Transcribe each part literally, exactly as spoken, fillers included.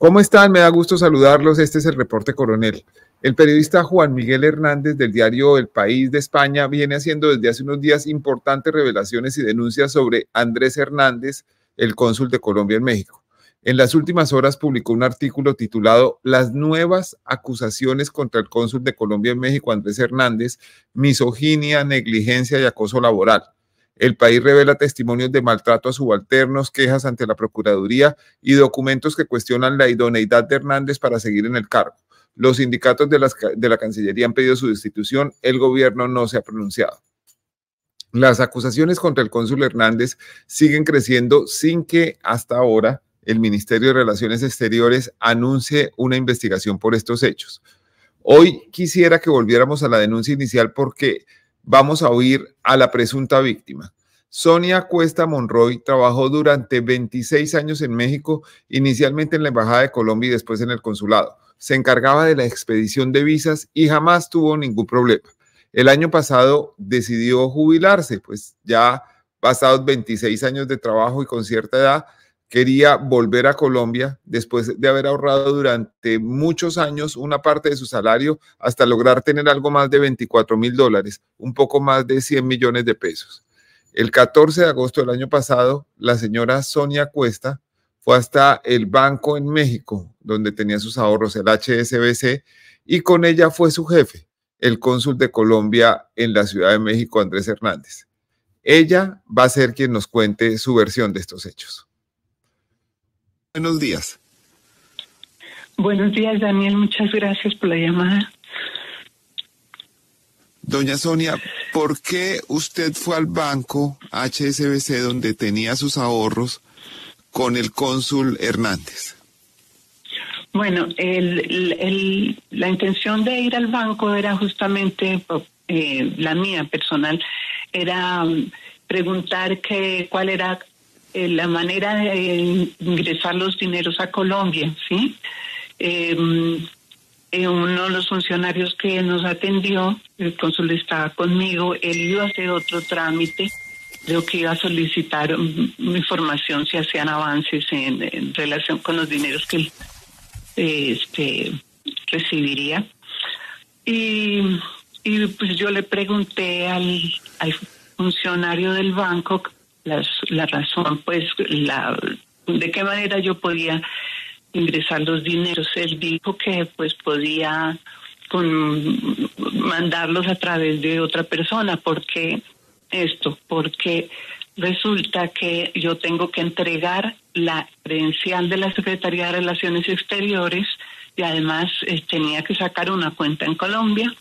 ¿Cómo están? Me da gusto saludarlos. Este es el Reporte Coronel. El periodista Juan Miguel Hernández del diario El País de España viene haciendo desde hace unos días importantes revelaciones y denuncias sobre Andrés Hernández, el cónsul de Colombia en México. En las últimas horas publicó un artículo titulado Las nuevas acusaciones contra el cónsul de Colombia en México, Andrés Hernández, misoginia, negligencia y acoso laboral. El País revela testimonios de maltrato a subalternos, quejas ante la Procuraduría y documentos que cuestionan la idoneidad de Hernández para seguir en el cargo. Los sindicatos de, las, de la Cancillería han pedido su destitución, el gobierno no se ha pronunciado. Las acusaciones contra el cónsul Hernández siguen creciendo sin que hasta ahora el Ministerio de Relaciones Exteriores anuncie una investigación por estos hechos. Hoy quisiera que volviéramos a la denuncia inicial porque vamos a oír a la presunta víctima. Sonia Cuesta Monroy trabajó durante veintiséis años en México, inicialmente en la Embajada de Colombia y después en el consulado. Se encargaba de la expedición de visas y jamás tuvo ningún problema. El año pasado decidió jubilarse, pues ya pasados veintiséis años de trabajo y con cierta edad, quería volver a Colombia después de haber ahorrado durante muchos años una parte de su salario hasta lograr tener algo más de veinticuatro mil dólares, un poco más de cien millones de pesos. El catorce de agosto del año pasado, la señora Sonia Cuesta fue hasta el banco en México, donde tenía sus ahorros, el H S B C, y con ella fue su jefe, el cónsul de Colombia en la Ciudad de México, Andrés Hernández. Ella va a ser quien nos cuente su versión de estos hechos. Buenos días. Buenos días, Daniel. Muchas gracias por la llamada. Doña Sonia, ¿por qué usted fue al banco H S B C donde tenía sus ahorros con el cónsul Hernández? Bueno, el, el, el, la intención de ir al banco era justamente eh, la mía personal, era um, preguntar que, cuál era eh, la manera de ingresar los dineros a Colombia, ¿sí? Eh, eh, uno de los funcionarios que nos atendió, el cónsul estaba conmigo, él iba a hacer otro trámite. Creo que iba a solicitar um, información si hacían avances en, en relación con los dineros que él eh, este, recibiría. Y, y pues yo le pregunté al, al funcionario del banco las, la razón, pues, la, de qué manera yo podía ingresar los dineros. Él dijo que pues podía con, mandarlos a través de otra persona, porque esto, porque resulta que yo tengo que entregar la credencial de la Secretaría de Relaciones Exteriores y además eh, tenía que sacar una cuenta en Colombia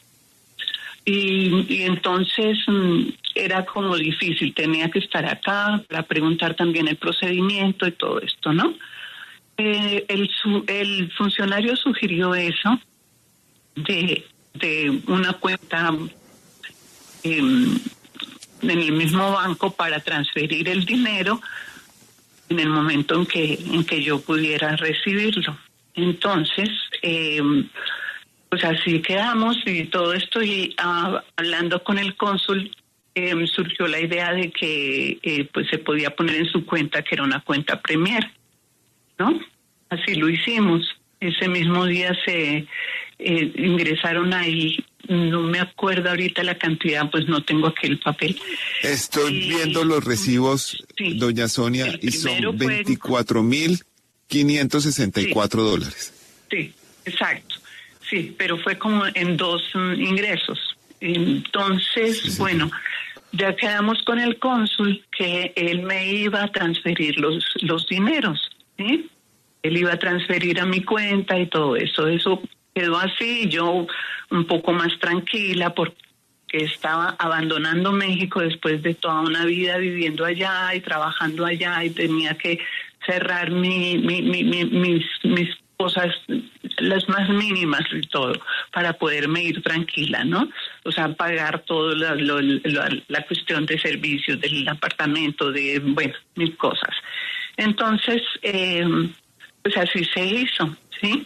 y, y entonces mm, era como difícil, tenía que estar acá para preguntar también el procedimiento y todo esto, ¿no? Eh, el, su, el funcionario sugirió eso de, de una cuenta eh, en el mismo banco para transferir el dinero en el momento en que en que yo pudiera recibirlo. Entonces, eh, pues así quedamos y todo esto y uh, hablando con el cónsul eh, surgió la idea de que eh, pues se podía poner en su cuenta que era una cuenta Premier, ¿no? Así lo hicimos. Ese mismo día se eh, ingresaron ahí. No me acuerdo ahorita la cantidad, pues no tengo aquí el papel. Estoy y, viendo los recibos, sí, doña Sonia, y son veinticuatro mil quinientos sesenta y cuatro dólares. Sí, exacto. Sí, pero fue como en dos um, ingresos. Entonces, sí, sí, bueno, ya quedamos con el cónsul que él me iba a transferir los, los dineros, ¿sí? Él iba a transferir a mi cuenta y todo eso. Eso quedó así, yo un poco más tranquila porque estaba abandonando México después de toda una vida viviendo allá y trabajando allá y tenía que cerrar mi, mi, mi, mi, mis, mis cosas, las más mínimas y todo, para poderme ir tranquila, ¿no? O sea, pagar todo la, lo, la, la cuestión de servicios del apartamento, de, bueno, mil cosas. Entonces, eh, pues así se hizo, ¿sí?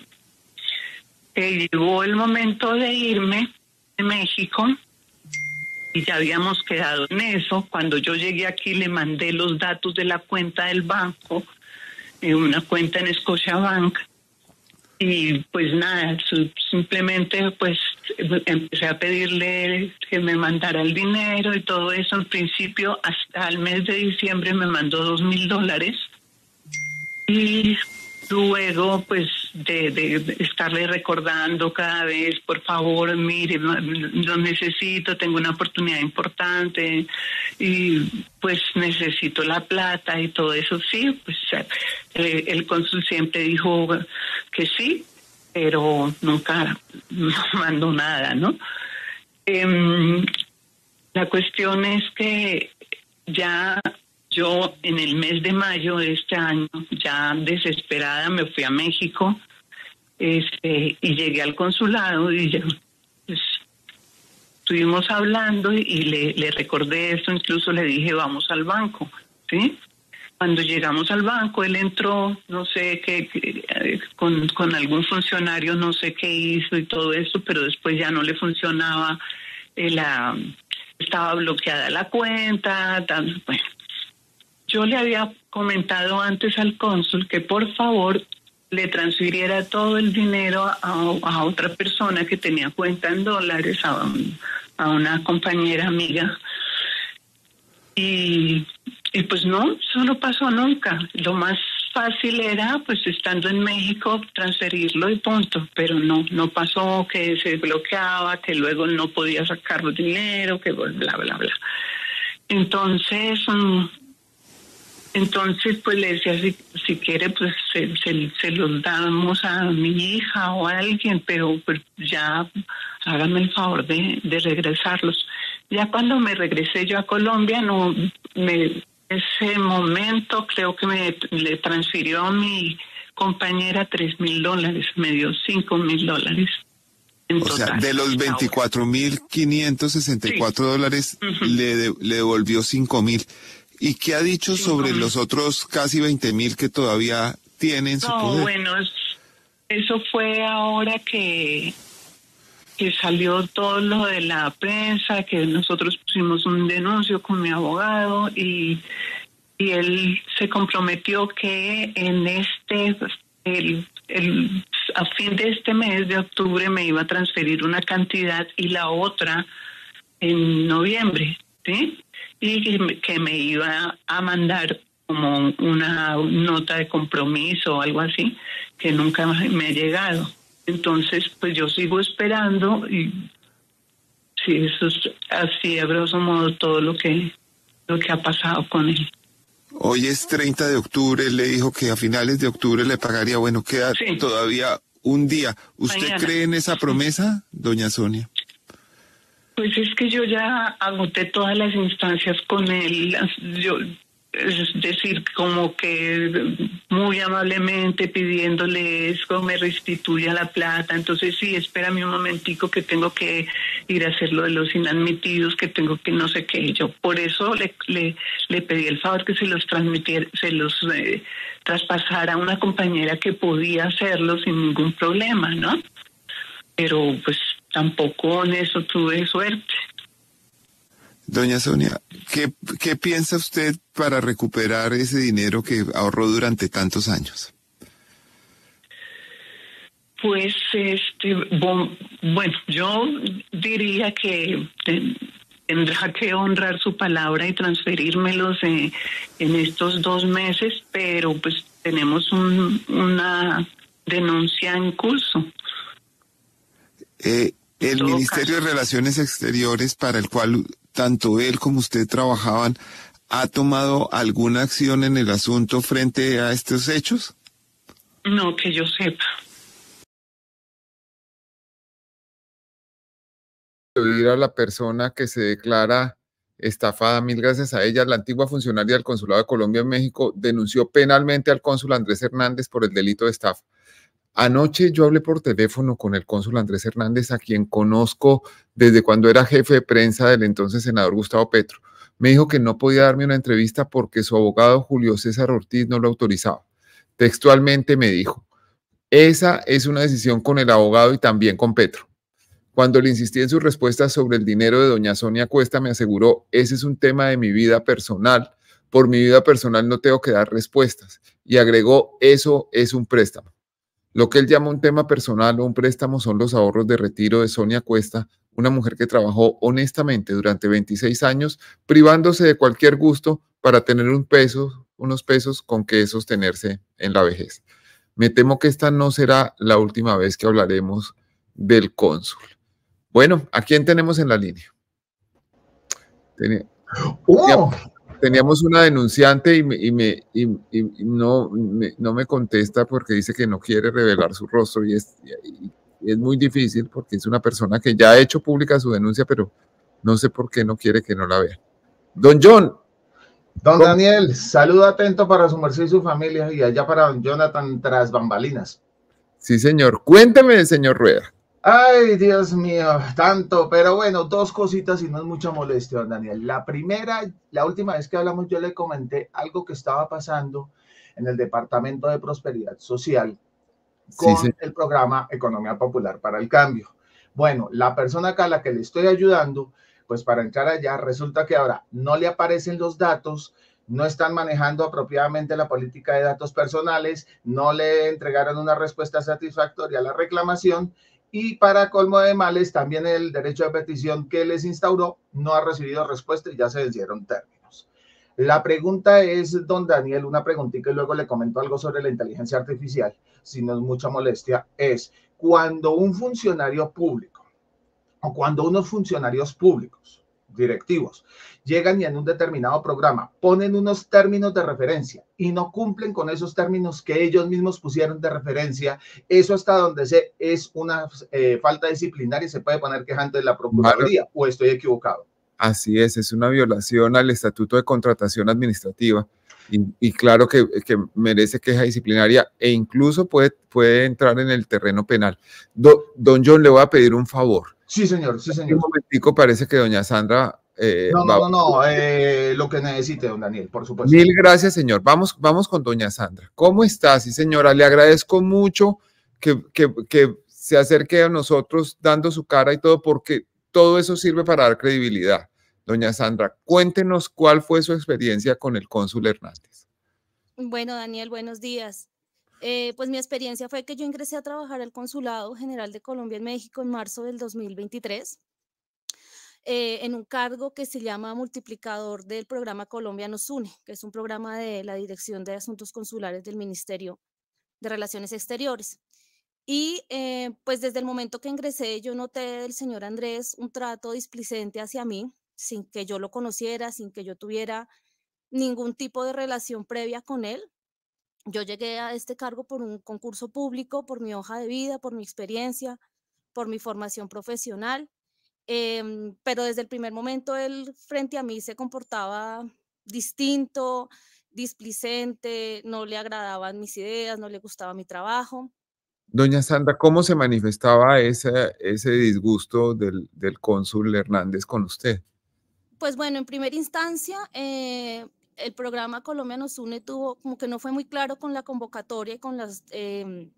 Eh, llegó el momento de irme de México y ya habíamos quedado en eso. Cuando yo llegué aquí le mandé los datos de la cuenta del banco, eh, una cuenta en Scotiabank, Y pues nada, simplemente pues empecé a pedirle que me mandara el dinero y todo eso. Al principio, hasta el mes de diciembre me mandó dos mil dólares. Y luego pues de, de estarle recordando cada vez, por favor, mire, lo necesito, tengo una oportunidad importante y pues necesito la plata y todo eso. Sí, pues eh, el cónsul siempre dijo que sí, pero nunca mandó nada, ¿no? Eh, la cuestión es que ya yo en el mes de mayo de este año, ya desesperada, me fui a México este, y llegué al consulado y ya, pues, estuvimos hablando y, y le, le recordé esto, incluso le dije, vamos al banco, ¿sí? Cuando llegamos al banco, él entró, no sé qué, qué con, con algún funcionario, no sé qué hizo y todo eso, pero después ya no le funcionaba, eh, la, estaba bloqueada la cuenta, tal, bueno. Yo le había comentado antes al cónsul que por favor le transfiriera todo el dinero a, a otra persona que tenía cuenta en dólares, a, un, a una compañera amiga. Y, y pues no, eso no pasó nunca. Lo más fácil era, pues estando en México, transferirlo y punto. Pero no, no pasó, que se bloqueaba, que luego no podía sacar el dinero, que bla, bla, bla. Entonces... Um, Entonces, pues le decía, si, si quiere, pues se, se, se los damos a mi hija o a alguien, pero pues ya háganme el favor de, de regresarlos. Ya cuando me regresé yo a Colombia, no, me, ese momento creo que me le transfirió a mi compañera tres mil dólares, me dio cinco mil dólares. O total, sea, de los veinticuatro mil quinientos sesenta y cuatro sí. dólares, uh-huh. le, de, le devolvió cinco mil. ¿Y qué ha dicho sobre los otros casi veinte mil que todavía tienen su no, poder? Bueno, eso fue ahora que, que salió todo lo de la prensa, que nosotros pusimos un denuncio con mi abogado y, y él se comprometió que en este, el, el, a fin de este mes de octubre me iba a transferir una cantidad y la otra en noviembre, ¿sí? Y que me iba a mandar como una nota de compromiso o algo así, que nunca me ha llegado. Entonces, pues yo sigo esperando y sí, eso es así, a grosso modo, todo lo que, lo que ha pasado con él. Hoy es treinta de octubre, él le dijo que a finales de octubre le pagaría, bueno, queda sí. todavía un día. ¿Usted Mañana. cree en esa promesa, doña Sonia? Pues es que yo ya agoté todas las instancias con él, yo, es decir, como que muy amablemente pidiéndole eso, me restituya la plata, entonces sí, espérame un momentico que tengo que ir a hacer lo de los inadmitidos, que tengo que no sé qué, yo por eso le le, le pedí el favor que se los transmitiera, se los eh, traspasara a una compañera que podía hacerlo sin ningún problema, ¿no? Pero pues tampoco en eso tuve suerte. Doña Sonia, ¿qué, qué piensa usted para recuperar ese dinero que ahorró durante tantos años? Pues, este, bon, bueno, yo diría que tendrá que honrar su palabra y transferírmelos eh, en estos dos meses, pero pues tenemos un, una denuncia en curso. Eh, el Ministerio caso. de Relaciones Exteriores, para el cual tanto él como usted trabajaban, ¿ha tomado alguna acción en el asunto frente a estos hechos? No, que yo sepa. Ir a la persona que se declara estafada, mil gracias a ella. La antigua funcionaria del Consulado de Colombia en México denunció penalmente al cónsul Andrés Hernández por el delito de estafa. Anoche yo hablé por teléfono con el cónsul Andrés Hernández, a quien conozco desde cuando era jefe de prensa del entonces senador Gustavo Petro. Me dijo que no podía darme una entrevista porque su abogado Julio César Ortiz no lo autorizaba. Textualmente me dijo, esa es una decisión con el abogado y también con Petro. Cuando le insistí en su respuesta sobre el dinero de doña Sonia Cuesta, me aseguró, ese es un tema de mi vida personal. Por mi vida personal no tengo que dar respuestas. Y agregó, eso es un préstamo. Lo que él llama un tema personal o un préstamo son los ahorros de retiro de Sonia Cuesta, una mujer que trabajó honestamente durante veintiséis años, privándose de cualquier gusto para tener un peso, unos pesos con que sostenerse en la vejez. Me temo que esta no será la última vez que hablaremos del cónsul. Bueno, ¿a quién tenemos en la línea? Tenía, ¡Oh! Teníamos una denunciante y, me, y, me, y, y no, me, no me contesta porque dice que no quiere revelar su rostro y es, y es muy difícil porque es una persona que ya ha hecho pública su denuncia, pero no sé por qué no quiere que no la vean. Don John. Don ¿cómo? Daniel, saludo atento para su merced y su familia y allá para don Jonathan tras bambalinas. Sí, señor. Cuénteme, señor Rueda. Ay, Dios mío, tanto, pero bueno, dos cositas y no es mucha molestia, don Daniel. La primera, la última vez que hablamos yo le comenté algo que estaba pasando en el Departamento de Prosperidad Social con sí, sí. el programa Economía Popular para el Cambio. Bueno, la persona acá a la que le estoy ayudando, pues para entrar allá, resulta que ahora no le aparecen los datos, no están manejando apropiadamente la política de datos personales, no le entregaron una respuesta satisfactoria a la reclamación y para colmo de males, también el derecho de petición que les instauró no ha recibido respuesta y ya se vencieron términos. La pregunta es, don Daniel, una preguntita y luego le comento algo sobre la inteligencia artificial, si no es mucha molestia, es cuando un funcionario público o cuando unos funcionarios públicos, directivos, llegan y en un determinado programa ponen unos términos de referencia y no cumplen con esos términos que ellos mismos pusieron de referencia, eso hasta donde se es una eh, falta disciplinaria y se puede poner quejante de la Procuraduría, claro. ¿O estoy equivocado? Así es, es una violación al Estatuto de Contratación Administrativa y, y claro que, que merece queja disciplinaria e incluso puede, puede entrar en el terreno penal. Do, don John, le voy a pedir un favor. Sí, señor, sí, señor. Un momentico, parece que doña Sandra... Eh, no, no, va... no, no, eh, lo que necesite, don Daniel, por supuesto. Mil gracias, señor. Vamos, vamos con doña Sandra. ¿Cómo está? Sí, señora, le agradezco mucho que, que, que se acerque a nosotros dando su cara y todo, porque todo eso sirve para dar credibilidad. Doña Sandra, cuéntenos cuál fue su experiencia con el cónsul Hernández. Bueno, Daniel, buenos días. Eh, pues mi experiencia fue que yo ingresé a trabajar al Consulado General de Colombia en México en marzo del dos mil veintitrés, eh, en un cargo que se llama multiplicador del programa Colombia Nos Une, que es un programa de la Dirección de Asuntos Consulares del Ministerio de Relaciones Exteriores. Y eh, pues desde el momento que ingresé yo noté del señor Andrés un trato displicente hacia mí, sin que yo lo conociera, sin que yo tuviera ningún tipo de relación previa con él. Yo llegué a este cargo por un concurso público, por mi hoja de vida, por mi experiencia, por mi formación profesional, eh, pero desde el primer momento él frente a mí se comportaba distinto, displicente, no le agradaban mis ideas, no le gustaba mi trabajo. Doña Sandra, ¿cómo se manifestaba ese, ese disgusto del, del cónsul Hernández con usted? Pues bueno, en primera instancia, eh, el programa Colombia Nos Une tuvo como que no fue muy claro con la convocatoria y con las, eh,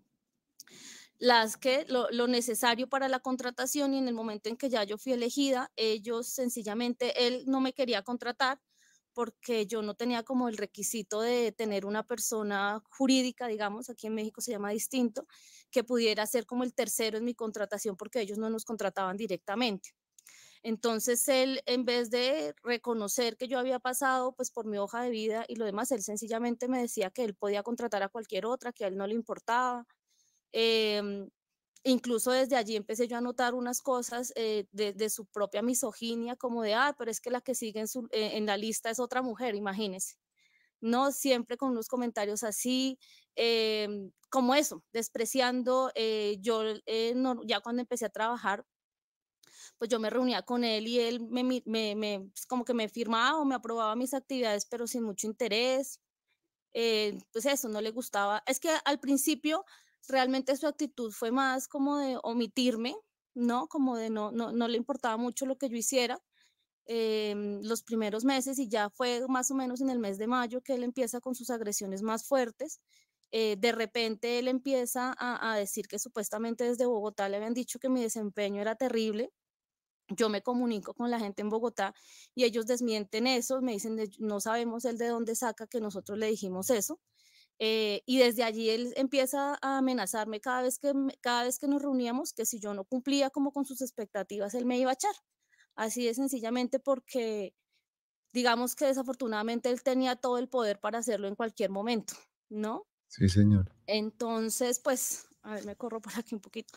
las que lo, lo necesario para la contratación, y en el momento en que ya yo fui elegida, ellos sencillamente, él no me quería contratar porque yo no tenía como el requisito de tener una persona jurídica, digamos, aquí en México se llama distinto, que pudiera ser como el tercero en mi contratación porque ellos no nos contrataban directamente. Entonces él, en vez de reconocer que yo había pasado pues por mi hoja de vida y lo demás, él sencillamente me decía que él podía contratar a cualquier otra, que a él no le importaba. Eh, incluso desde allí empecé yo a notar unas cosas eh, de, de su propia misoginia, como de, ah, pero es que la que sigue en, su, eh, en la lista es otra mujer, imagínense. No, siempre con unos comentarios así, eh, como eso, despreciando. Eh, yo eh, no, ya cuando empecé a trabajar, pues yo me reunía con él y él me, me, me pues como que me firmaba o me aprobaba mis actividades, pero sin mucho interés. Eh, pues eso, no le gustaba. Es que al principio realmente su actitud fue más como de omitirme, ¿no? Como de no, no, no le importaba mucho lo que yo hiciera eh, los primeros meses, y ya fue más o menos en el mes de mayo que él empieza con sus agresiones más fuertes. Eh, de repente él empieza a, a decir que supuestamente desde Bogotá le habían dicho que mi desempeño era terrible. Yo me comunico con la gente en Bogotá y ellos desmienten eso, me dicen, no sabemos él de dónde saca que nosotros le dijimos eso. Eh, y desde allí él empieza a amenazarme cada vez que, me- cada vez que nos reuníamos, que si yo no cumplía como con sus expectativas, él me iba a echar. Así de sencillamente porque digamos que desafortunadamente él tenía todo el poder para hacerlo en cualquier momento, ¿no? Sí, señor. Entonces, pues, a ver, me corro por aquí un poquito.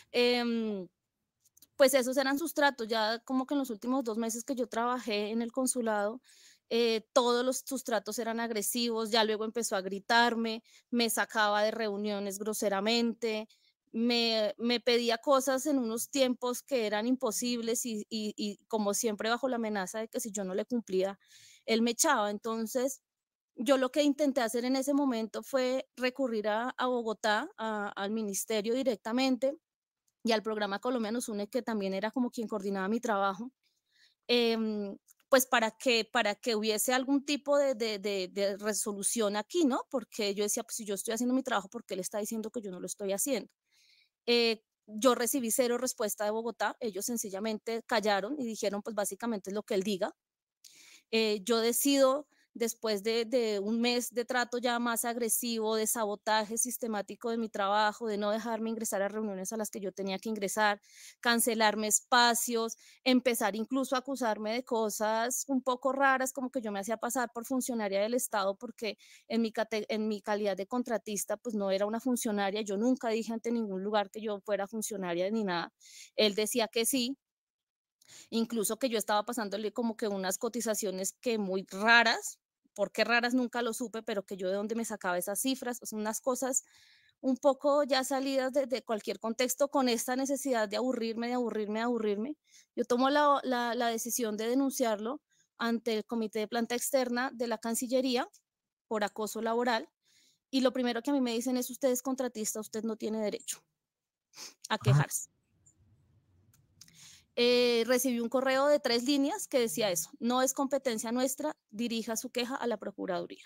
Em, pues esos eran sus tratos. Ya como que en los últimos dos meses que yo trabajé en el consulado, eh, todos los, sus tratos eran agresivos. Ya luego empezó a gritarme, me sacaba de reuniones groseramente, me, me pedía cosas en unos tiempos que eran imposibles y, y, y como siempre bajo la amenaza de que si yo no le cumplía, él me echaba. Entonces, yo lo que intenté hacer en ese momento fue recurrir a, a Bogotá, a- al ministerio directamente y al programa Colombia Nos Une, que también era como quien coordinaba mi trabajo, em, pues para que, para que hubiese algún tipo de, de, de, de resolución aquí, ¿no? Porque yo decía, pues si yo estoy haciendo mi trabajo, ¿por qué le está diciendo que yo no lo estoy haciendo? Eh, yo recibí cero respuesta de Bogotá, ellos sencillamente callaron y dijeron, pues básicamente es lo que él diga. Eh, yo decido, después de, de, un mes de trato ya más agresivo, de sabotaje sistemático de mi trabajo, de no dejarme ingresar a reuniones a las que yo tenía que ingresar, cancelarme espacios, empezar incluso a acusarme de cosas un poco raras, como que yo me hacía pasar por funcionaria del Estado, porque en mi, en mi calidad de contratista, pues no era una funcionaria, yo nunca dije ante ningún lugar que yo fuera funcionaria ni nada. Él decía que sí, incluso que yo estaba pasándole como que unas cotizaciones que muy raras, porque raras nunca lo supe, pero que yo de dónde me sacaba esas cifras, o sea, unas cosas un poco ya salidas de, de cualquier contexto, con esta necesidad de aburrirme, de aburrirme, de aburrirme. Yo tomo la, la, la decisión de denunciarlo ante el Comité de Planta Externa de la Cancillería por acoso laboral, y lo primero que a mí me dicen es: usted es contratista, usted no tiene derecho a Ah, quejarse. Eh, recibí un correo de tres líneas que decía eso: no es competencia nuestra, dirija su queja a la Procuraduría.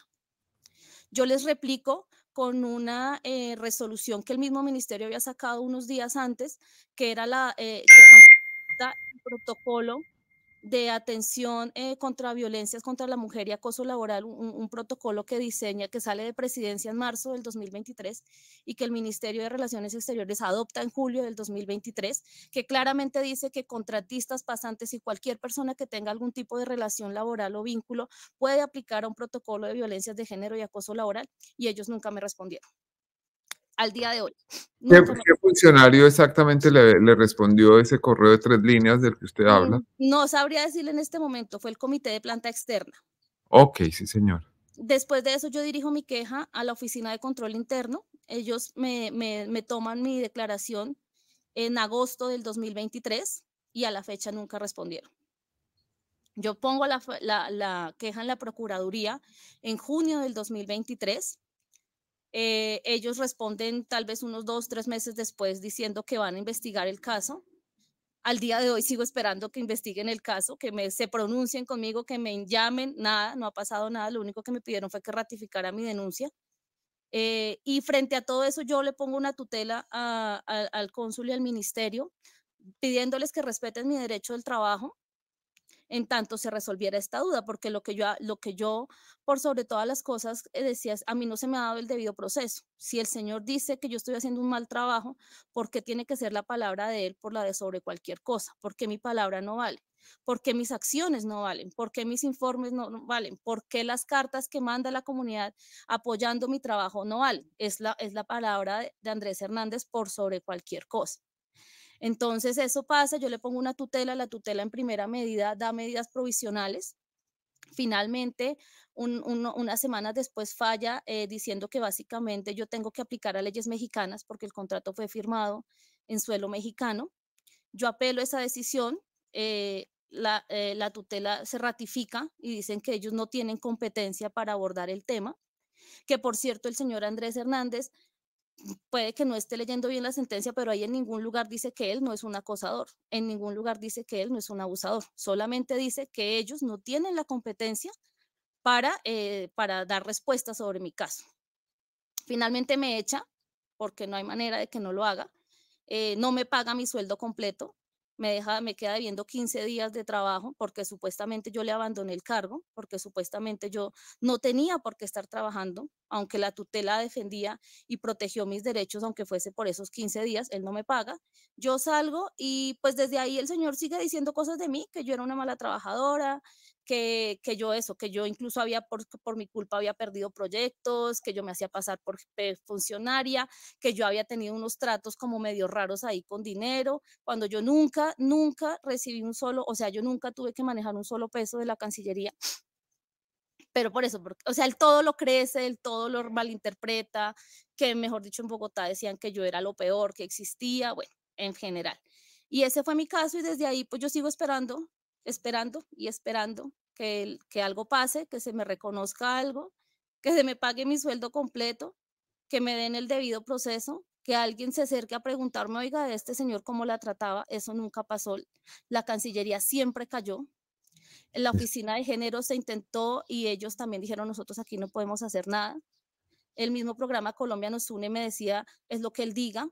Yo les replico con una eh, resolución que el mismo ministerio había sacado unos días antes, que era la, eh, que el protocolo de atención eh, contra violencias contra la mujer y acoso laboral, un, un, protocolo que diseña, que sale de presidencia en marzo del dos mil veintitrés y que el Ministerio de Relaciones Exteriores adopta en julio del dos mil veintitrés, que claramente dice que contratistas, pasantes y cualquier persona que tenga algún tipo de relación laboral o vínculo puede aplicar a un protocolo de violencias de género y acoso laboral, y ellos nunca me respondieron. Al día de hoy. ¿Qué, Nunca me... ¿Qué funcionario exactamente le, le respondió ese correo de tres líneas del que usted habla? No sabría decirle en este momento, fue el Comité de Planta Externa. Ok, sí, señor. Después de eso yo dirijo mi queja a la Oficina de Control Interno. Ellos me, me, me toman mi declaración en agosto del dos mil veintitrés y a la fecha nunca respondieron. Yo pongo la, la, la queja en la Procuraduría en junio del dos mil veintitrés. Eh, ellos responden tal vez unos dos, tres meses después diciendo que van a investigar el caso. Al día de hoy sigo esperando que investiguen el caso, que me, se pronuncien conmigo, que me llamen, nada, no ha pasado nada, lo único que me pidieron fue que ratificara mi denuncia. Eh, y frente a todo eso yo le pongo una tutela a, a, al cónsul y al ministerio, pidiéndoles que respeten mi derecho del trabajo, en tanto se resolviera esta duda, porque lo que yo, lo que yo por sobre todas las cosas eh, decía es: a mí no se me ha dado el debido proceso. Si el señor dice que yo estoy haciendo un mal trabajo, ¿por qué tiene que ser la palabra de él por la de sobre cualquier cosa? ¿Por qué mi palabra no vale? ¿Por qué mis acciones no valen? ¿Por qué mis informes no, no valen? ¿Por qué las cartas que manda la comunidad apoyando mi trabajo no valen? Es la, es la palabra de, de Andrés Hernández por sobre cualquier cosa. Entonces eso pasa, yo le pongo una tutela, la tutela en primera medida da medidas provisionales. Finalmente, un, un, unas semanas después falla eh, diciendo que básicamente yo tengo que aplicar a leyes mexicanas porque el contrato fue firmado en suelo mexicano. Yo apelo esa decisión, eh, la, eh, la tutela se ratifica y dicen que ellos no tienen competencia para abordar el tema, que por cierto el señor Andrés Hernández puede que no esté leyendo bien la sentencia, pero ahí en ningún lugar dice que él no es un acosador, en ningún lugar dice que él no es un abusador, solamente dice que ellos no tienen la competencia para, eh, para dar respuesta sobre mi caso. Finalmente me echa, porque no hay manera de que no lo haga, eh, no me paga mi sueldo completo, me, deja, me queda debiendo quince días de trabajo, porque supuestamente yo le abandoné el cargo, porque supuestamente yo no tenía por qué estar trabajando, aunque la tutela defendía y protegió mis derechos, aunque fuese por esos quince días, él no me paga. Yo salgo y pues desde ahí el señor sigue diciendo cosas de mí, que yo era una mala trabajadora, que, que yo eso, que yo incluso había, por, por mi culpa había perdido proyectos, que yo me hacía pasar por eh, funcionaria, que yo había tenido unos tratos como medio raros ahí con dinero, cuando yo nunca, nunca recibí un solo, o sea, yo nunca tuve que manejar un solo peso de la Cancillería. Pero por eso, porque, o sea, él todo lo crece, él todo lo malinterpreta, que mejor dicho en Bogotá decían que yo era lo peor que existía, bueno, en general. Y ese fue mi caso y desde ahí pues yo sigo esperando, esperando y esperando que, que algo pase, que se me reconozca algo, que se me pague mi sueldo completo, que me den el debido proceso, que alguien se acerque a preguntarme, oiga, este señor cómo la trataba, eso nunca pasó. La Cancillería siempre cayó. En la oficina de género se intentó y ellos también dijeron, nosotros aquí no podemos hacer nada. El mismo programa Colombia Nos Une me decía, es lo que él diga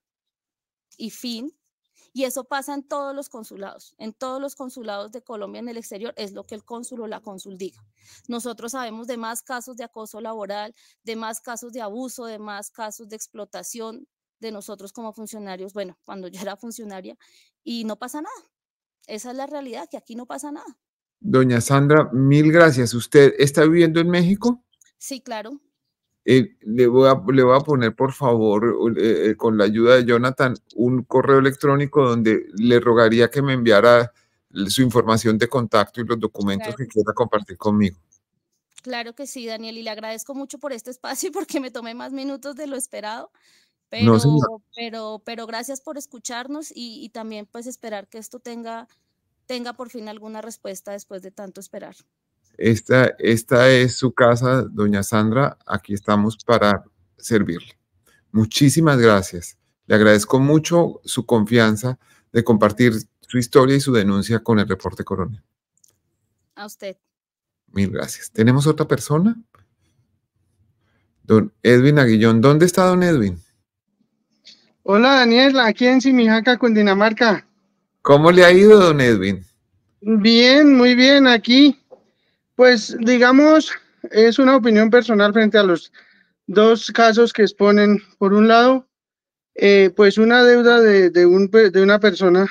y fin. Y eso pasa en todos los consulados, en todos los consulados de Colombia en el exterior, es lo que el cónsul o la cónsul diga. Nosotros sabemos de más casos de acoso laboral, de más casos de abuso, de más casos de explotación de nosotros como funcionarios, bueno, cuando yo era funcionaria, y no pasa nada. Esa es la realidad, que aquí no pasa nada. Doña Sandra, mil gracias. ¿Usted está viviendo en México? Sí, claro. Eh, le, voy a, le voy a poner, por favor, eh, eh, con la ayuda de Jonathan, un correo electrónico donde le rogaría que me enviara su información de contacto y los documentos Claro. que quiera compartir conmigo. Claro que sí, Daniel, y le agradezco mucho por este espacio y porque me tomé más minutos de lo esperado, pero, No, señor. pero, pero gracias por escucharnos y, y también pues esperar que esto tenga, tenga por fin alguna respuesta después de tanto esperar. Esta, esta es su casa, doña Sandra. Aquí estamos para servirle. Muchísimas gracias. Le agradezco mucho su confianza de compartir su historia y su denuncia con el Reporte Coronel. A usted. Mil gracias. ¿Tenemos otra persona? Don Edwin Aguillón. ¿Dónde está don Edwin? Hola, Daniel, aquí en Simijaca, Cundinamarca. ¿Cómo le ha ido, don Edwin? Bien, muy bien, aquí. Pues, digamos, es una opinión personal frente a los dos casos que exponen. Por un lado, eh, pues una deuda de, de, un, de una persona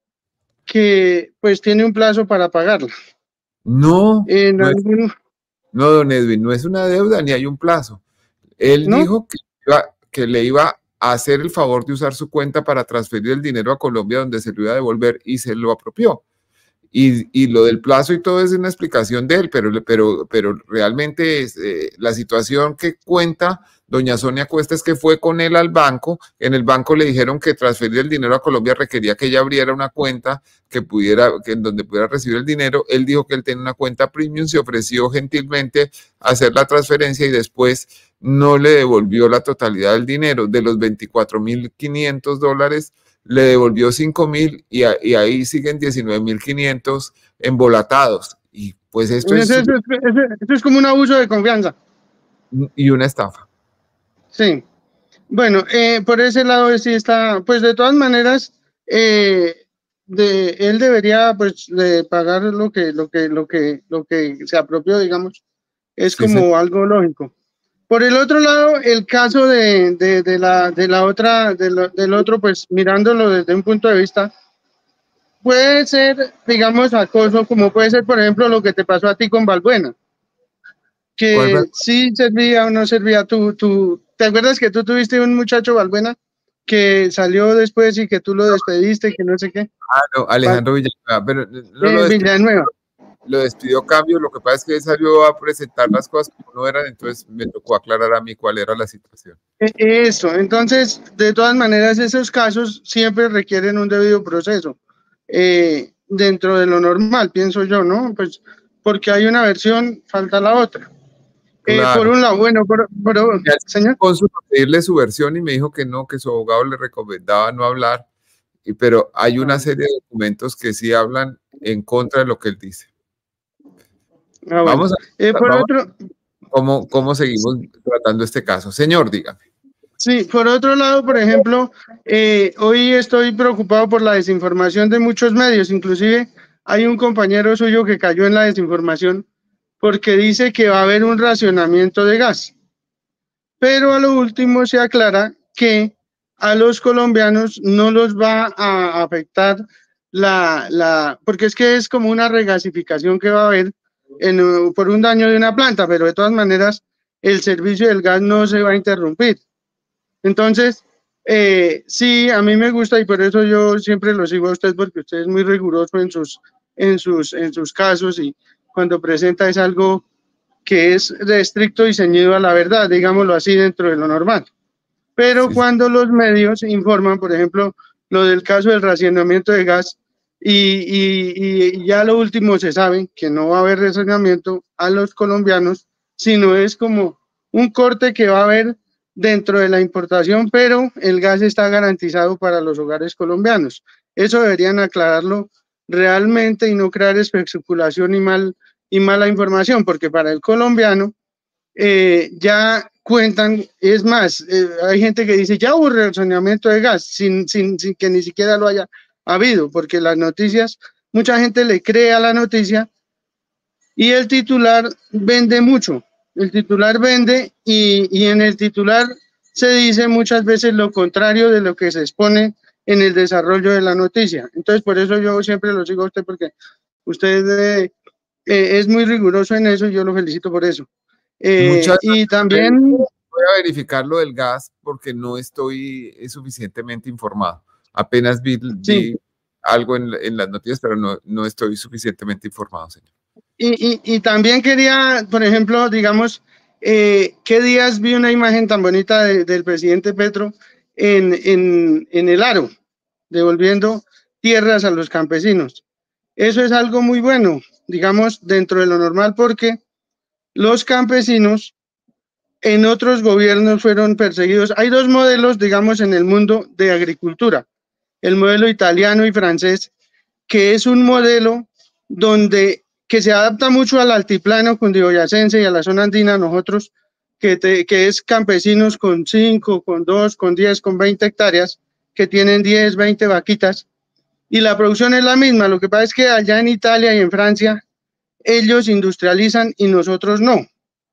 que pues tiene un plazo para pagarla. No, En no, es, algún... no, don Edwin, no es una deuda ni hay un plazo. Él ¿No? dijo que, iba, que le iba a hacer el favor de usar su cuenta para transferir el dinero a Colombia donde se lo iba a devolver y se lo apropió. Y, y lo del plazo y todo es una explicación de él, pero, pero, pero realmente es, eh, la situación que cuenta doña Sonia Cuesta es que fue con él al banco, en el banco le dijeron que transferir el dinero a Colombia requería que ella abriera una cuenta que pudiera, que en donde pudiera recibir el dinero. Él dijo que él tenía una cuenta premium, se ofreció gentilmente a hacer la transferencia y después no le devolvió la totalidad del dinero. De los veinticuatro mil quinientos dólares, le devolvió cinco mil y, y ahí siguen diecinueve mil quinientos embolatados. Y pues esto Eso, es... eso, eso, eso es como un abuso de confianza. Y una estafa. Sí. Bueno, eh, por ese lado sí está, pues de todas maneras, eh, de, él debería pues de pagar lo que, lo que, lo que, lo que se apropió, digamos, es Sí, como sí. algo lógico. Por el otro lado, el caso de, de, de la, de la otra, de lo, del otro, pues mirándolo desde un punto de vista, puede ser, digamos, acoso, como puede ser, por ejemplo, lo que te pasó a ti con Balbuena, que sí servía o no servía. Tú, tú, ¿te acuerdas que tú tuviste un muchacho Balbuena que salió después y que tú lo despediste, que no sé qué? Ah, no, Alejandro Villanueva, pero no eh, lo despidió, Villanueva. lo despidió Cambio, lo que pasa es que él salió a presentar las cosas como no eran, entonces me tocó aclarar a mí cuál era la situación. Eso, entonces, de todas maneras, esos casos siempre requieren un debido proceso, eh, dentro de lo normal, pienso yo, ¿no? Pues porque hay una versión, falta la otra. Eh, Claro. por un lado, bueno, pero, pero señor. Con su pedirle su versión y me dijo que no, que su abogado le recomendaba no hablar, y, pero hay una serie de documentos que sí hablan en contra de lo que él dice. Ah, bueno. Vamos a eh, por vamos, otro, ¿cómo, ¿Cómo seguimos tratando este caso? Señor, dígame. sí, por otro lado, por ejemplo, eh, hoy estoy preocupado por la desinformación de muchos medios, inclusive hay un compañero suyo que cayó en la desinformación porque dice que va a haber un racionamiento de gas. pero a lo último se aclara que a los colombianos no los va a afectar la, la, porque es que es como una regasificación que va a haber en, por un daño de una planta, pero de todas maneras el servicio del gas no se va a interrumpir. Entonces, eh, sí, a mí me gusta y por eso yo siempre lo sigo a usted, porque usted es muy riguroso en sus, en sus, en sus casos y cuando presenta es algo que es estricto y ceñido a la verdad, digámoslo así, dentro de lo normal. Pero sí, cuando los medios informan, por ejemplo, lo del caso del racionamiento de gas, y, y, y ya lo último se sabe que no va a haber racionamiento a los colombianos, sino es como un corte que va a haber dentro de la importación, pero el gas está garantizado para los hogares colombianos. Eso deberían aclararlo realmente y no crear especulación y, mal, y mala información, porque para el colombiano eh, ya cuentan, es más, eh, hay gente que dice ya hubo racionamiento de gas sin, sin, sin que ni siquiera lo haya habido, porque las noticias, mucha gente le cree a la noticia y el titular vende mucho, el titular vende y, y en el titular se dice muchas veces lo contrario de lo que se expone en el desarrollo de la noticia. Entonces, por eso yo siempre lo sigo a usted, porque usted eh, eh, es muy riguroso en eso y yo lo felicito por eso. Eh, Muchas y gracias. también Voy a verificar lo del gas porque no estoy suficientemente informado. Apenas vi, vi sí. algo en, en las noticias, pero no, no estoy suficientemente informado, señor. Y, y, y también quería, por ejemplo, digamos, eh, ¿qué días vi una imagen tan bonita de, del presidente Petro en, en, en el Aro, devolviendo tierras a los campesinos? Eso es algo muy bueno, digamos, dentro de lo normal, porque los campesinos en otros gobiernos fueron perseguidos. Hay dos modelos, digamos, en el mundo de agricultura, el modelo italiano y francés, que es un modelo donde que se adapta mucho al altiplano cundiboyacense y a la zona andina, nosotros, que, te, que es campesinos con cinco, con dos, con diez, con veinte hectáreas, que tienen diez, veinte vaquitas, y la producción es la misma. Lo que pasa es que allá en Italia y en Francia, ellos industrializan y nosotros no.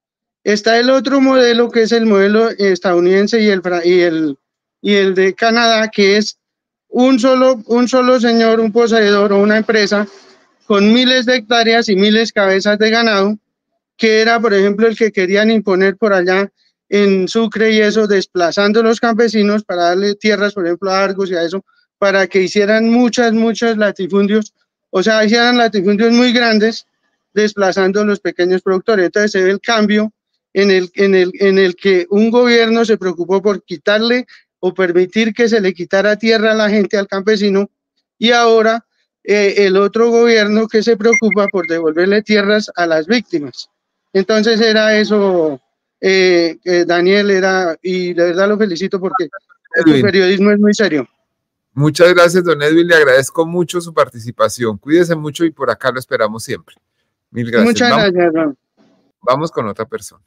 Está el otro modelo, que es el modelo estadounidense y el, y el, y el de Canadá, que es un solo, un solo señor, un poseedor o una empresa con miles de hectáreas y miles de cabezas de ganado, que era, por ejemplo, el que querían imponer por allá en Sucre y eso, desplazando a los campesinos para darle tierras, por ejemplo, a Argos y a eso, para que hicieran muchas, muchos latifundios, o sea, hicieran latifundios muy grandes, desplazando a los pequeños productores. Entonces se ve el cambio en el, en el, en el que un gobierno se preocupó por quitarle o permitir que se le quitara tierra a la gente, al campesino, y ahora eh, el otro gobierno que se preocupa por devolverle tierras a las víctimas. Entonces era eso, eh, eh, Daniel, era, y de verdad lo felicito porque el periodismo es muy serio. Muchas gracias, don Edwin, le agradezco mucho su participación. Cuídese mucho y por acá lo esperamos siempre. Mil gracias. Muchas vamos, gracias, Ron. Vamos con otra persona.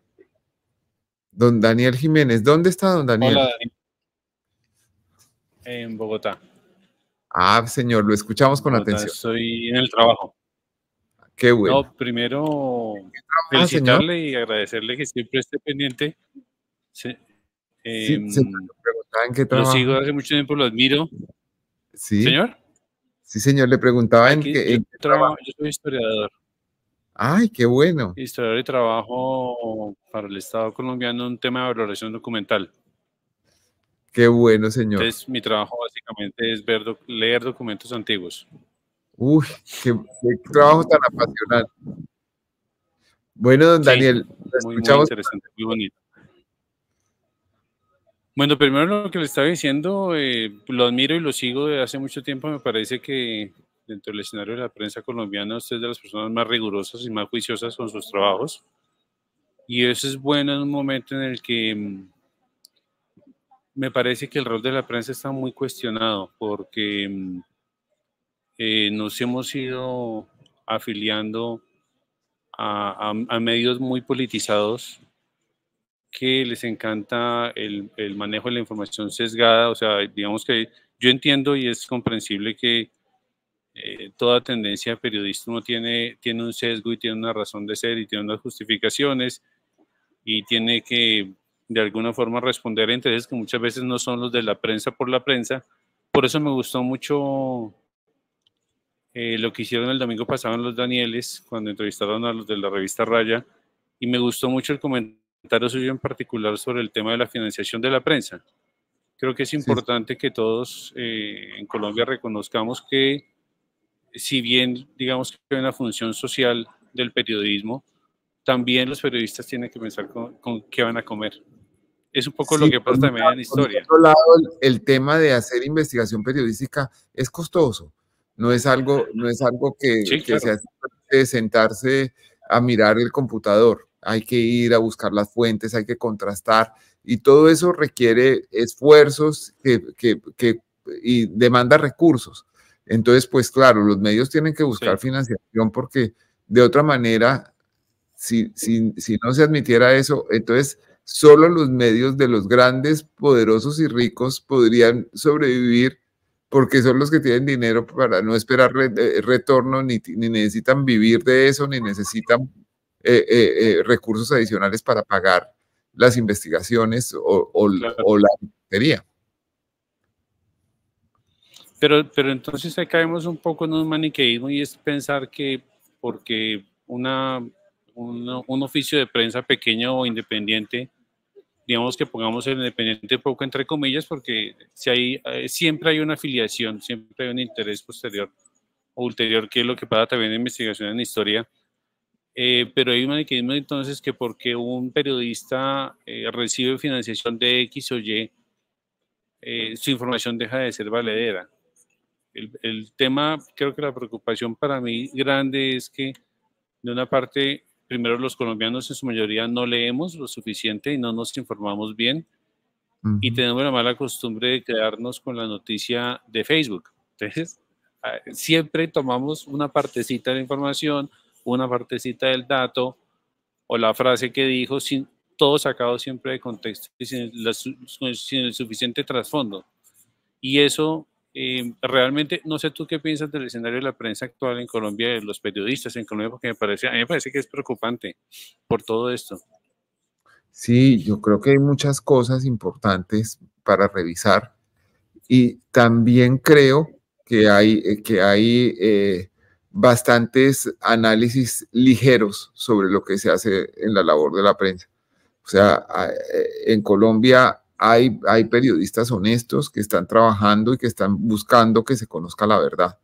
Don Daniel Jiménez, ¿dónde está don Daniel? Hola, Daniel. En Bogotá. Ah, señor, lo escuchamos con Bogotá, atención. Estoy en el trabajo. Qué bueno. No, primero Ah, felicitarle señor. y agradecerle que siempre esté pendiente. Sí, eh, sí señor, le preguntaba en qué lo trabaja. sigo hace mucho tiempo, lo admiro. Sí. ¿Señor? Sí, señor, le preguntaba Aquí, en qué, yo, en qué trabajo, trabaja. yo soy historiador. Ay, qué bueno. Historiador y trabajo para el Estado colombiano en un tema de valoración documental. Qué bueno, señor. Entonces, mi trabajo básicamente es ver, doc leer documentos antiguos. Uy, qué, qué trabajo tan apasionante. Bueno, don Sí, Daniel, lo muy, escuchamos. muy interesante, muy bonito. Bueno, primero lo que le estaba diciendo, eh, lo admiro y lo sigo desde hace mucho tiempo. Me parece que dentro del escenario de la prensa colombiana usted es de las personas más rigurosas y más juiciosas con sus trabajos. Y eso es bueno en un momento en el que mm, me parece que el rol de la prensa está muy cuestionado porque mm, eh, nos hemos ido afiliando a, a, a medios muy politizados que les encanta el, el manejo de la información sesgada. O sea, digamos que yo entiendo y es comprensible que eh, toda tendencia de periodismo tiene, tiene un sesgo y tiene una razón de ser y tiene unas justificaciones y tiene que de alguna forma responder a intereses que muchas veces no son los de la prensa por la prensa. Por eso me gustó mucho eh, lo que hicieron el domingo pasado en Los Danieles, cuando entrevistaron a los de la revista Raya, y me gustó mucho el comentario suyo en particular sobre el tema de la financiación de la prensa. Creo que es importante sí. que todos eh, en Colombia reconozcamos que, si bien digamos que hay una función social del periodismo, también los periodistas tienen que pensar con, con qué van a comer. Es un poco sí, lo que pasa también en historia. Por otro lado, el, el tema de hacer investigación periodística es costoso. No es algo, no es algo que, sí, que claro. se hace de sentarse a mirar el computador. Hay que ir a buscar las fuentes, hay que contrastar, y todo eso requiere esfuerzos que, que, que, y demanda recursos. Entonces, pues claro, los medios tienen que buscar sí. financiación, porque de otra manera, si, si, si no se admitiera eso, entonces solo los medios de los grandes, poderosos y ricos podrían sobrevivir, porque son los que tienen dinero para no esperar re, retorno, ni, ni necesitan vivir de eso, ni necesitan eh, eh, eh, recursos adicionales para pagar las investigaciones o, o, claro. o la ingeniería. Pero, pero entonces ahí caemos un poco en un maniqueísmo, y es pensar que porque una, una, un oficio de prensa pequeño o independiente, digamos que pongamos el independiente poco entre comillas, porque si hay, eh, siempre hay una afiliación, siempre hay un interés posterior o ulterior, que es lo que pasa también en investigación en historia, eh, pero hay un maniqueísmo entonces que porque un periodista eh, recibe financiación de X o Y, eh, su información deja de ser valedera. El, el tema, creo que la preocupación para mí grande es que de una parte, primero los colombianos en su mayoría no leemos lo suficiente y no nos informamos bien, uh-huh. y tenemos la mala costumbre de quedarnos con la noticia de Facebook. Entonces, siempre tomamos una partecita de la información, una partecita del dato o la frase que dijo, sin todo sacado siempre de contexto y sin, la, sin el suficiente trasfondo. Y eso eh, realmente, no sé tú qué piensas del escenario de la prensa actual en Colombia, de los periodistas en Colombia, porque me parece, a mí me parece que es preocupante por todo esto. Sí, yo creo que hay muchas cosas importantes para revisar, y también creo que hay, que hay eh, bastantes análisis ligeros sobre lo que se hace en la labor de la prensa. O sea, en Colombia hay, hay periodistas honestos que están trabajando y que están buscando que se conozca la verdad.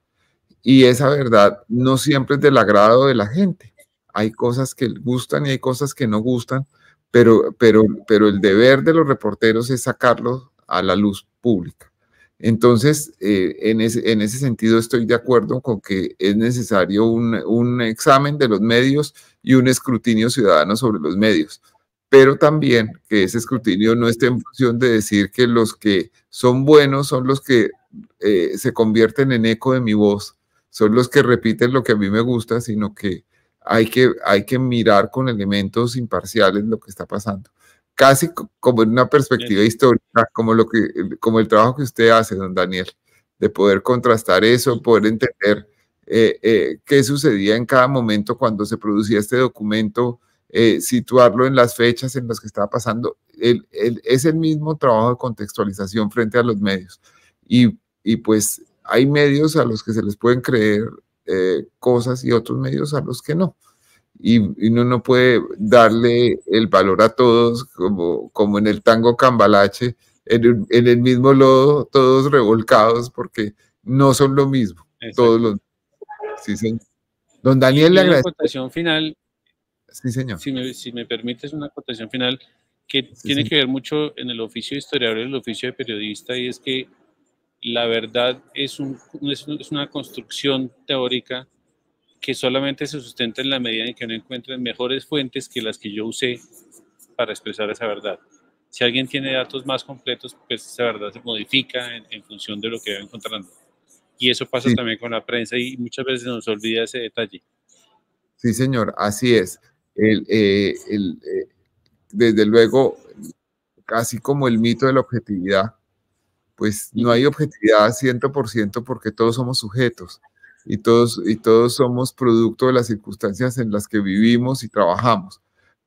Y esa verdad no siempre es del agrado de la gente. Hay cosas que gustan y hay cosas que no gustan, pero, pero, pero el deber de los reporteros es sacarlos a la luz pública. Entonces, eh, en, ese, en ese sentido estoy de acuerdo con que es necesario un, un examen de los medios y un escrutinio ciudadano sobre los medios, pero también que ese escrutinio no esté en función de decir que los que son buenos son los que eh, se convierten en eco de mi voz, son los que repiten lo que a mí me gusta, sino que hay que, hay que mirar con elementos imparciales lo que está pasando. Casi como en una perspectiva Bien. histórica, como, lo que, como el trabajo que usted hace, don Daniel, de poder contrastar eso, poder entender eh, eh, qué sucedía en cada momento cuando se producía este documento, eh, situarlo en las fechas en las que estaba pasando. El, el, es el mismo trabajo de contextualización frente a los medios. Y, y pues hay medios a los que se les pueden creer eh, cosas y otros medios a los que no. Y, y uno no puede darle el valor a todos como, como en el tango cambalache, en el, en el mismo lodo, todos revolcados, porque no son lo mismo. Exacto. Todos los... Sí, señor. Don Daniel, y le agradezco. Una acotación final. Sí, señor. Si me, si me permites una acotación final, que sí, tiene señor. que ver mucho en el oficio de historiador y el oficio de periodista, y es que la verdad es, un, es una construcción teórica que solamente se sustenta en la medida en que uno encuentre mejores fuentes que las que yo usé para expresar esa verdad. Si alguien tiene datos más completos, pues esa verdad se modifica en, en función de lo que va encontrando. Y eso pasa sí. también con la prensa, y muchas veces nos olvida ese detalle. Sí, señor, así es. El, eh, el, eh, desde luego, casi como el mito de la objetividad, pues no hay objetividad cien por ciento porque todos somos sujetos. Y todos, y todos somos producto de las circunstancias en las que vivimos y trabajamos.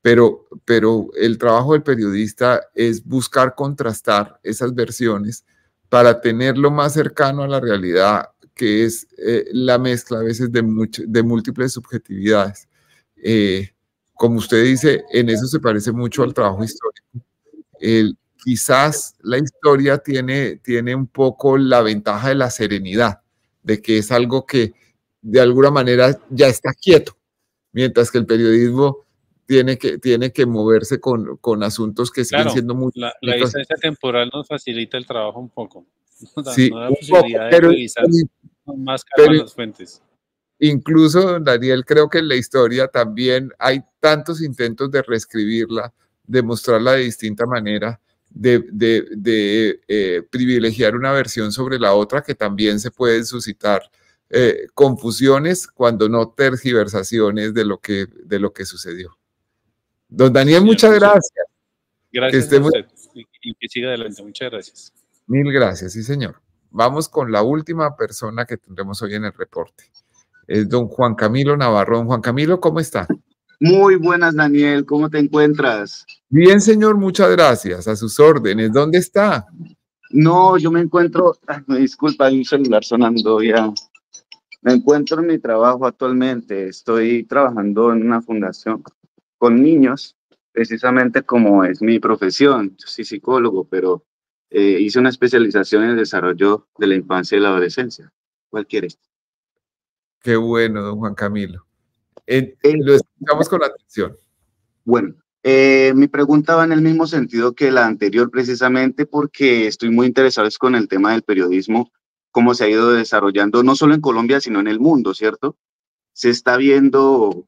pero, pero el trabajo del periodista es buscar contrastar esas versiones para tenerlo más cercano a la realidad, que es eh, la mezcla a veces de, much de múltiples subjetividades. Eh, como usted dice, en eso se parece mucho al trabajo histórico. El, quizás la historia tiene, tiene un poco la ventaja de la serenidad, de que es algo que de alguna manera ya está quieto, mientras que el periodismo tiene que, tiene que moverse con, con asuntos que siguen claro, siendo muy... La, la distancia temporal nos facilita el trabajo un poco. Nos da, sí, nos da un posibilidad poco, de pero, revisar con más calma pero, las fuentes. Incluso, Daniel, creo que en la historia también hay tantos intentos de reescribirla, de mostrarla de distinta manera, de, de, de eh, privilegiar una versión sobre la otra, que también se pueden suscitar eh, confusiones, cuando no tergiversaciones de lo que, de lo que sucedió. Don Daniel, Señor, muchas muchas gracias. Gracias que a muy... usted y, y que siga adelante. Muchas gracias. Mil gracias, sí, señor. Vamos con la última persona que tendremos hoy en el reporte. Es don Juan Camilo Navarro. Don Juan Camilo, ¿cómo está? Muy buenas, Daniel. ¿Cómo te encuentras? Bien, señor, muchas gracias. A sus órdenes. ¿Dónde está? No, yo me encuentro, ay, me disculpa, hay un celular sonando ya. Me encuentro en mi trabajo actualmente. Estoy trabajando en una fundación con niños, precisamente como es mi profesión. Yo soy psicólogo, pero eh, hice una especialización en el desarrollo de la infancia y la adolescencia. ¿Cuál quieres? Qué bueno, don Juan Camilo. Eh, Eh, lo escuchamos con atención. Bueno, eh, mi pregunta va en el mismo sentido que la anterior, precisamente porque estoy muy interesado es con el tema del periodismo, cómo se ha ido desarrollando, no solo en Colombia, sino en el mundo, ¿cierto? Se está viendo,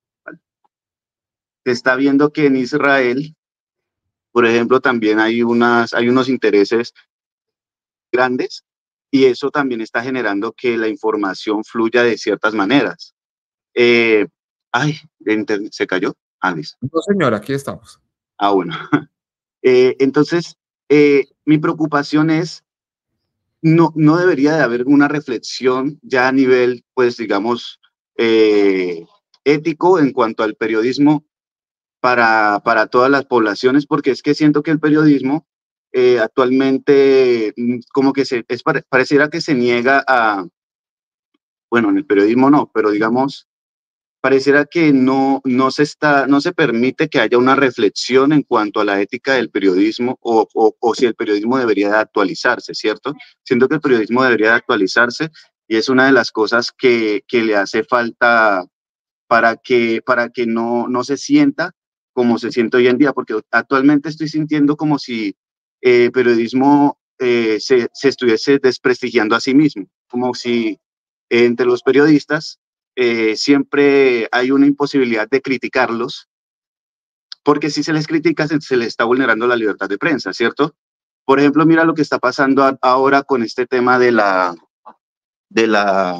se está viendo que en Israel, por ejemplo, también hay, unas, hay unos intereses grandes y eso también está generando que la información fluya de ciertas maneras. Eh, ay, ¿se cayó? Ah, listo. No, señor, aquí estamos. Ah, bueno. Eh, entonces, eh, mi preocupación es, no, no debería de haber una reflexión ya a nivel, pues, digamos, eh, ético en cuanto al periodismo para, para todas las poblaciones, porque es que siento que el periodismo eh, actualmente mm, como que se, es, pareciera que se niega a, bueno, en el periodismo no, pero digamos, pareciera que no, no, se está, no se permite que haya una reflexión en cuanto a la ética del periodismo o, o, o si el periodismo debería de actualizarse, ¿cierto? Siento que el periodismo debería de actualizarse y es una de las cosas que, que le hace falta para que, para que no, no se sienta como se siente hoy en día, porque actualmente estoy sintiendo como si el eh, periodismo eh, se, se estuviese desprestigiando a sí mismo, como si eh, entre los periodistas Eh, siempre hay una imposibilidad de criticarlos, porque si se les critica se, se les está vulnerando la libertad de prensa, ¿cierto? Por ejemplo, mira lo que está pasando a, ahora con este tema de la, de la,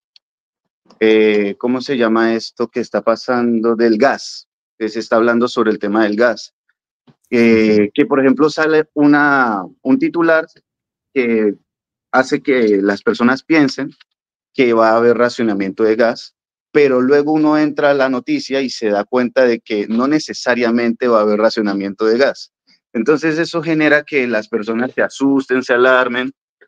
eh, ¿cómo se llama esto que está pasando del gas? Que se está hablando sobre el tema del gas. Eh, que, por ejemplo, sale una, un titular que hace que las personas piensen que va a haber racionamiento de gas, pero luego uno entra a la noticia y se da cuenta de que no necesariamente va a haber racionamiento de gas. Entonces eso genera que las personas se asusten, se alarmen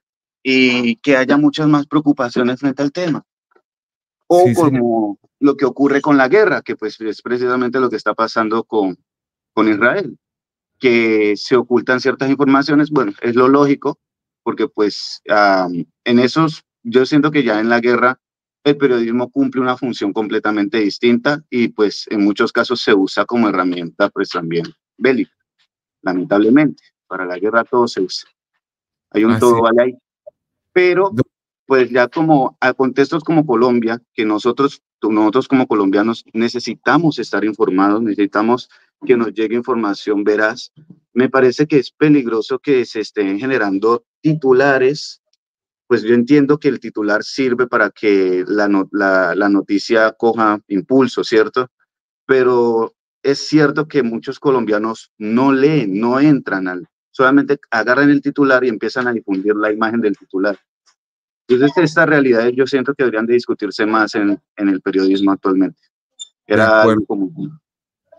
y que haya muchas más preocupaciones frente al tema. O Sí, como lo que ocurre con la guerra, que pues es precisamente lo que está pasando con, con Israel, que se ocultan ciertas informaciones. Bueno, es lo lógico, porque pues um, en esos, yo siento que ya en la guerra el periodismo cumple una función completamente distinta y pues en muchos casos se usa como herramienta pues también bélica, lamentablemente. Para la guerra todo se usa. Hay un todo vale ahí. Pero pues ya como a contextos como Colombia, que nosotros, nosotros como colombianos necesitamos estar informados, necesitamos que nos llegue información veraz, me parece que es peligroso que se estén generando titulares. Pues yo entiendo que el titular sirve para que la, no, la, la noticia coja impulso, ¿cierto? Pero es cierto que muchos colombianos no leen, no entran al, solamente agarran el titular y empiezan a difundir la imagen del titular. Entonces, estas realidades yo siento que deberían de discutirse más en, en el periodismo actualmente. Era algo común.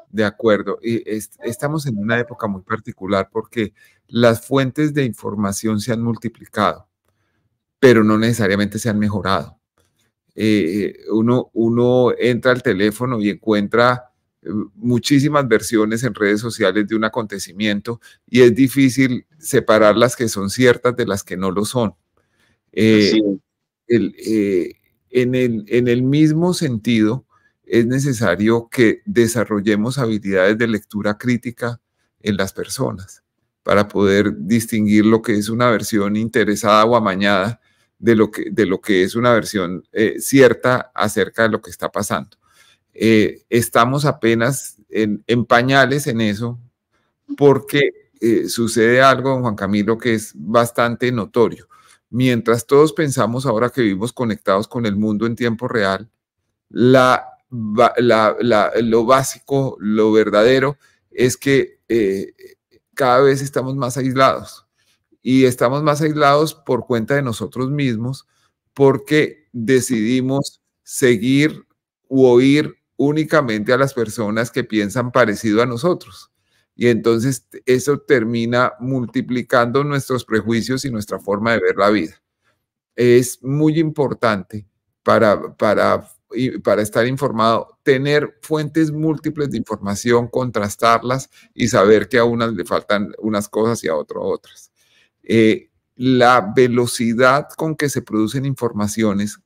De acuerdo. Y est estamos en una época muy particular porque las fuentes de información se han multiplicado, pero no necesariamente se han mejorado. Eh, uno, uno entra al teléfono y encuentra muchísimas versiones en redes sociales de un acontecimiento y es difícil separar las que son ciertas de las que no lo son. Eh, Sí. el, eh, en, el, en el mismo sentido, es necesario que desarrollemos habilidades de lectura crítica en las personas para poder distinguir lo que es una versión interesada o amañada de lo que, de lo que es una versión eh, cierta acerca de lo que está pasando. Eh, estamos apenas en, en pañales en eso, porque eh, sucede algo, don Juan Camilo, que es bastante notorio. Mientras todos pensamos ahora que vivimos conectados con el mundo en tiempo real, la, la, la, lo básico, lo verdadero, es que eh, cada vez estamos más aislados. Y estamos más aislados por cuenta de nosotros mismos, porque decidimos seguir u oír únicamente a las personas que piensan parecido a nosotros. Y entonces eso termina multiplicando nuestros prejuicios y nuestra forma de ver la vida. Es muy importante para, para, para estar informado, tener fuentes múltiples de información, contrastarlas y saber que a unas le faltan unas cosas y a otras otras. Eh, la velocidad con que se producen informaciones,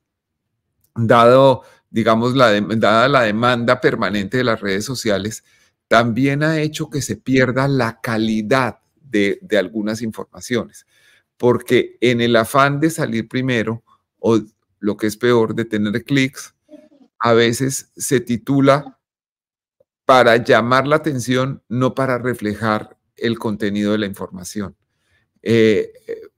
dado, digamos, la, de, dada la demanda permanente de las redes sociales, también ha hecho que se pierda la calidad de, de algunas informaciones, porque en el afán de salir primero, o lo que es peor, de tener clics, a veces se titula para llamar la atención, no para reflejar el contenido de la información. Eh,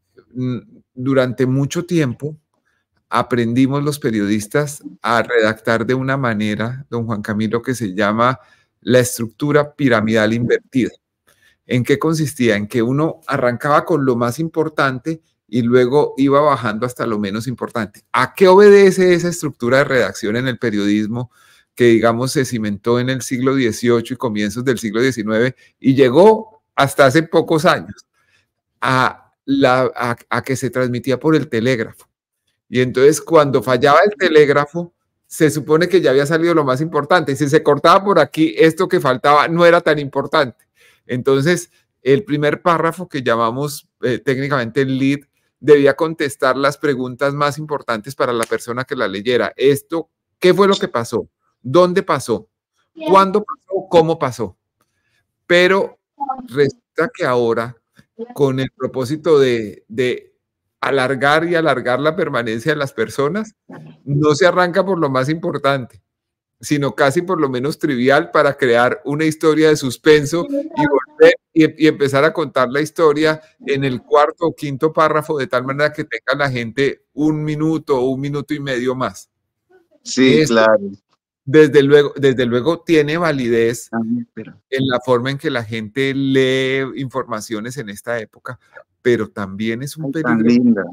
durante mucho tiempo aprendimos los periodistas a redactar de una manera, don Juan Camilo, que se llama la estructura piramidal invertida. ¿En qué consistía? En que uno arrancaba con lo más importante y luego iba bajando hasta lo menos importante. ¿A qué obedece esa estructura de redacción en el periodismo que, digamos, se cimentó en el siglo dieciocho y comienzos del siglo diecinueve y llegó hasta hace pocos años? A, la, a, a que se transmitía por el telégrafo. Y entonces cuando fallaba el telégrafo, se supone que ya había salido lo más importante. Y si se cortaba por aquí, esto que faltaba no era tan importante. Entonces, el primer párrafo que llamamos eh, técnicamente el lead, debía contestar las preguntas más importantes para la persona que la leyera. Esto, ¿qué fue lo que pasó? ¿Dónde pasó? ¿Cuándo pasó? ¿Cómo pasó? Pero resulta que ahora, con el propósito de, de alargar y alargar la permanencia de las personas, no se arranca por lo más importante, sino casi por lo menos trivial para crear una historia de suspenso y volver y, y empezar a contar la historia en el cuarto o quinto párrafo de tal manera que tenga la gente un minuto o un minuto y medio más. Sí, Esto, claro. Desde luego, desde luego tiene validez en la forma en que la gente lee informaciones en esta época, pero también es un Ay, peligro. Tan linda.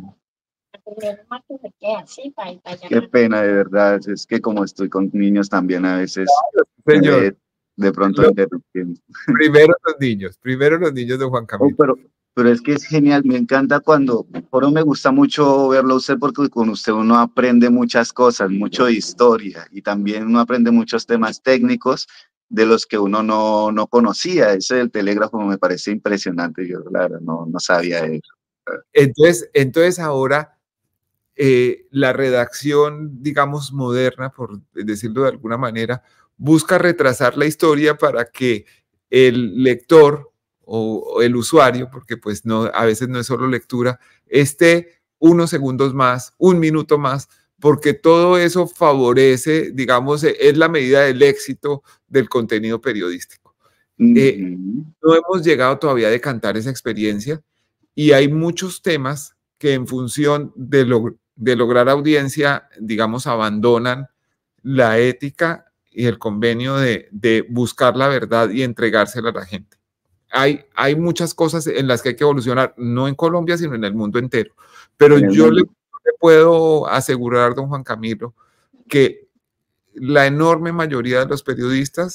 Qué pena, de verdad. Es que como estoy con niños también a veces Señor, de, de pronto interrumpiendo. Primero los niños, primero los niños de Juan Camilo. Oh, pero, pero es que es genial, me encanta cuando, por eso me gusta mucho verlo a usted, porque con usted uno aprende muchas cosas, mucho de historia, y también uno aprende muchos temas técnicos de los que uno no, no conocía. Ese del telégrafo me parece impresionante, yo claro, no, no sabía eso. Entonces, entonces ahora eh, la redacción, digamos, moderna, por decirlo de alguna manera, busca retrasar la historia para que el lector o el usuario, porque pues no, a veces no es solo lectura, esté unos segundos más, un minuto más, porque todo eso favorece, digamos, es la medida del éxito del contenido periodístico. Uh-huh. eh, no hemos llegado todavía a decantar esa experiencia y hay muchos temas que en función de, lo, de lograr audiencia, digamos, abandonan la ética y el convenio de, de buscar la verdad y entregársela a la gente. Hay, hay muchas cosas en las que hay que evolucionar, no en Colombia, sino en el mundo entero. Pero yo le, le puedo asegurar, don Juan Camilo, que la enorme mayoría de los periodistas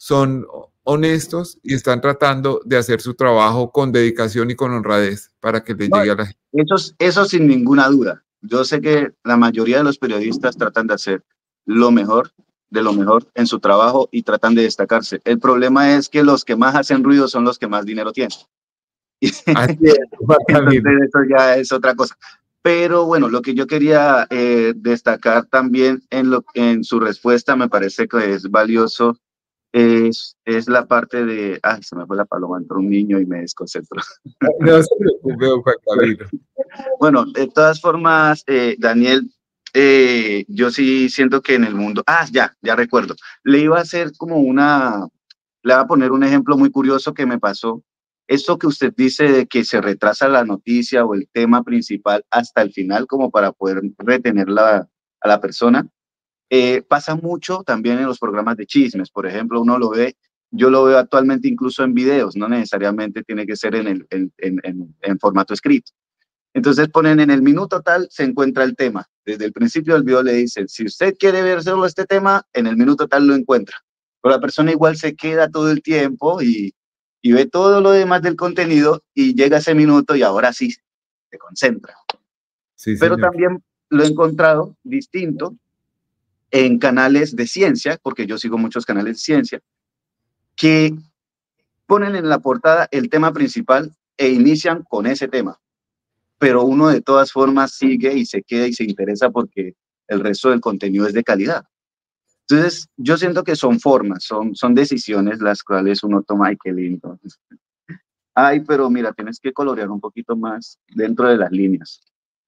son honestos y están tratando de hacer su trabajo con dedicación y con honradez para que les No, llegue a la gente. Eso, eso sin ninguna duda. Yo sé que la mayoría de los periodistas tratan de hacer lo mejor, de lo mejor en su trabajo y tratan de destacarse. El problema es que los que más hacen ruido son los que más dinero tienen. Así es, Entonces eso ya es otra cosa. Pero bueno, lo que yo quería eh, destacar también en, lo, en su respuesta, me parece que es valioso, es, es la parte de... Ay, se me fue la paloma, entró un niño y me desconcentró. No se preocupe, don Juan Camilo. Bueno, de todas formas, eh, Daniel, eh, yo sí siento que en el mundo... Ah, ya, ya recuerdo. Le iba a hacer como una... Le voy a poner un ejemplo muy curioso que me pasó. Esto que usted dice de que se retrasa la noticia o el tema principal hasta el final como para poder retener la, a la persona, eh, pasa mucho también en los programas de chismes. Por ejemplo, uno lo ve, yo lo veo actualmente incluso en videos, no necesariamente tiene que ser en, el, en, en, en, en formato escrito. Entonces ponen en el minuto tal, se encuentra el tema. Desde el principio del video le dicen, si usted quiere ver solo este tema, en el minuto tal lo encuentra. Pero la persona igual se queda todo el tiempo y, y ve todo lo demás del contenido y llega ese minuto y ahora sí se concentra. Sí, Pero señor. también lo he encontrado distinto en canales de ciencia, porque yo sigo muchos canales de ciencia, que ponen en la portada el tema principal e inician con ese tema. Pero uno de todas formas sigue y se queda y se interesa porque el resto del contenido es de calidad. Entonces, yo siento que son formas, son, son decisiones las cuales uno toma. Ay, qué lindo. Ay, pero mira, tienes que colorear un poquito más dentro de las líneas.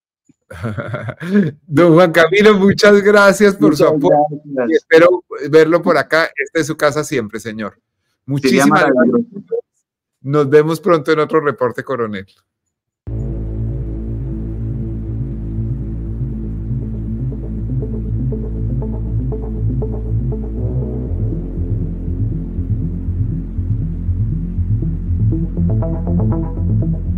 Don Juan Camilo, muchas gracias por Muchas su apoyo. gracias. Y espero verlo por acá. Esta es su casa siempre, señor. Muchísimas gracias. Nos vemos pronto en otro reporte, coronel. Thank you.